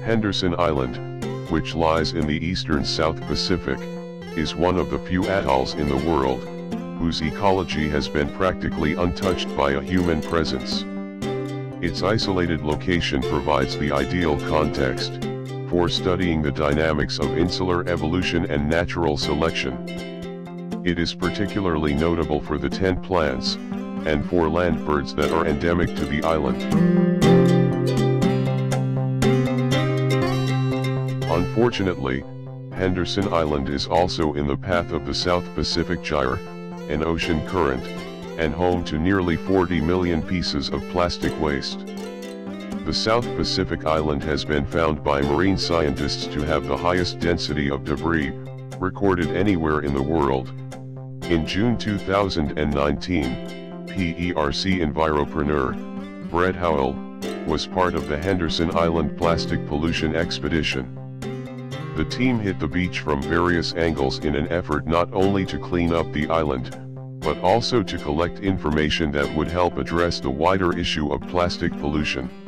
Henderson Island, which lies in the eastern South Pacific, is one of the few atolls in the world, whose ecology has been practically untouched by a human presence. Its isolated location provides the ideal context for studying the dynamics of insular evolution and natural selection. It is particularly notable for the 10 plants and 4 land birds that are endemic to the island. Unfortunately, Henderson Island is also in the path of the South Pacific Gyre, an ocean current, and home to nearly 40 million pieces of plastic waste. The South Pacific Island has been found by marine scientists to have the highest density of debris recorded anywhere in the world. In June 2019, PERC enviropreneur Brett Howell was part of the Henderson Island plastic pollution expedition. The team hit the beach from various angles in an effort not only to clean up the island, but also to collect information that would help address the wider issue of plastic pollution.